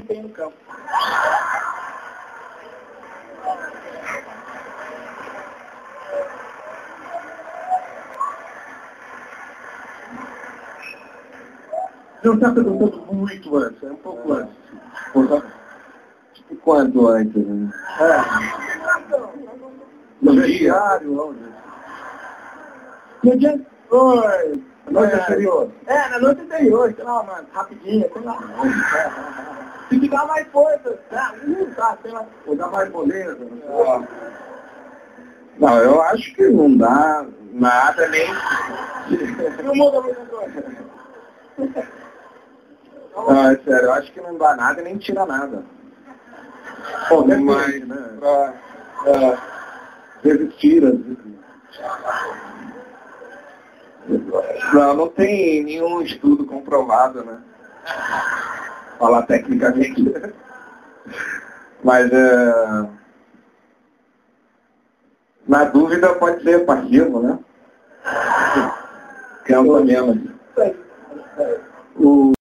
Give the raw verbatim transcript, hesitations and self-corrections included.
desempenho no campo. Não está perguntando muito antes, é um pouco antes. Tipo, quanto antes? Né? É. No diário, onde? No dia... Oi. Noite anterior. É, na noite anterior, sei lá, mano, rapidinho, sei lá. Se te dá mais força, tá, uh, tá, sei lá. Ou dá mais moleza. Ó. Não, eu acho que não dá nada, nem... Não muda muita coisa. Não, é sério, eu acho que não dá nada e nem tira nada. Bom, depende, Mas, né? pra, é, Vezes tira. não, não tem nenhum estudo comprovado, né? Falar tecnicamente. Mas, é, na dúvida, pode ser passivo, né? Cansa menos. O